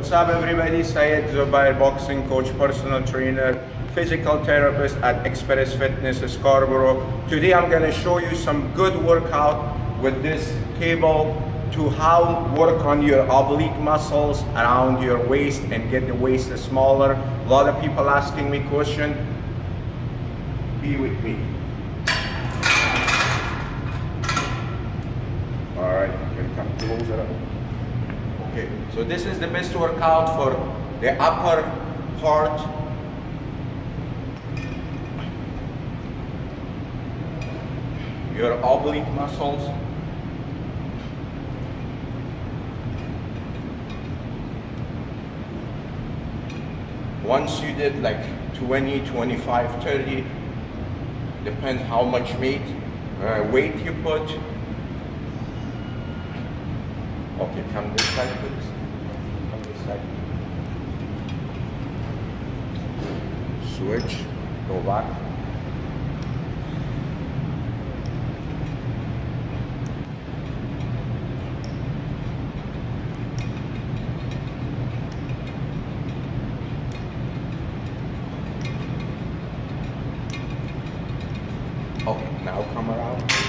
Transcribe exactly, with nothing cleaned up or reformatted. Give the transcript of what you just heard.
What's up everybody, Said Zubair, boxing coach, personal trainer, physical therapist at Express Fitness Scarborough. Today I'm going to show you some good workout with this cable to how work on your oblique muscles around your waist and get the waist smaller. A lot of people asking me question. Be with me. All right, you can come closer. Okay, so this is the best workout for the upper part. Your oblique muscles. Once you did like twenty, twenty-five, thirty, depends how much weight, uh, weight you put. Okay, come this side please. Come this side. Switch, go back. Okay, now come around.